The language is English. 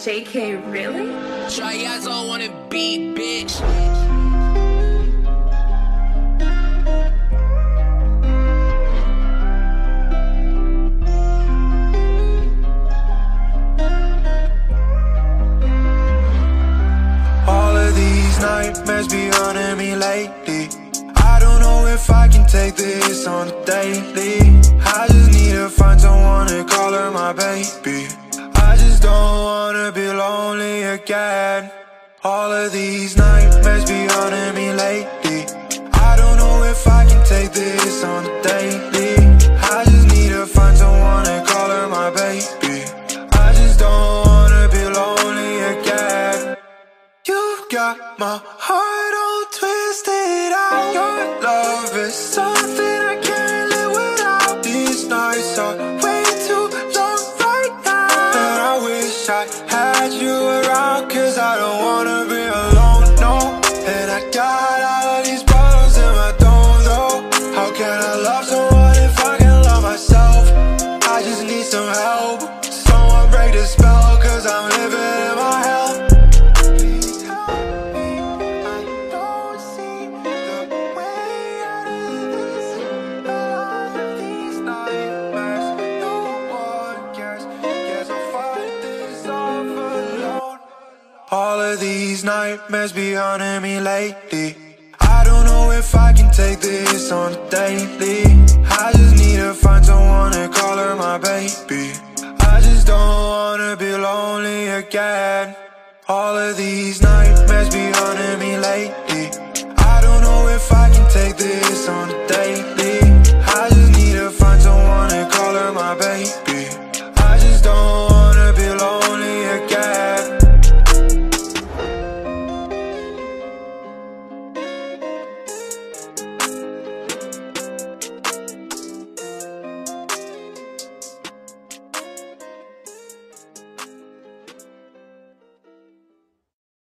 JK, really? Try eyes all wanna be, bitch. All of these nightmares be haunting me lately. I don't know if I can take this on a daily. I just need to find someone to call her my baby. I just don't wanna be lonely again. All of these nightmares be haunting me lately. I don't know if I can take this on a daily. I just need to find someone to call her my baby. I just don't wanna be lonely again. You've got my heart all twisted out. Your love is something I can't live without. These nights are way too long right now, and I wish I had you around, cause I don't wanna be alone, no. And I got all of these problems and I don't know how can I love someone if I can't love myself. I just need some help, someone break the spell, cause I'm living in my hell. All of these nightmares be haunting me lately. I don't know if I can take this on a daily. I just need to find someone to call her my baby. I just don't wanna be lonely again. All of these nightmares be haunting me lately. I don't know if I can take this on a daily. I just need to find someone to call her my baby.